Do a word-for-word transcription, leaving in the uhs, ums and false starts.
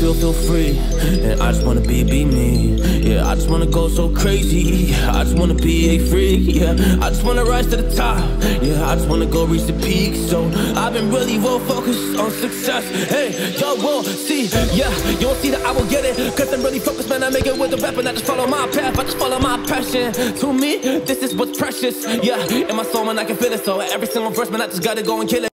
feel, feel free. And I just wanna be, be me. Yeah, I just wanna go so crazy. I just wanna be a freak. Yeah, I just wanna rise to the top. Yeah, I just wanna go reach the peak. So I've been really well focused on success. Hey, yo, we'll see. Yeah, you won't see that I will get it, cause I'm really focused, man. I make it with the rap and I just follow my path. I just follow my passion. To me, this is what's precious. Yeah, in my soul, man, I can feel it. So every single verse, man, I just gotta go and kill it.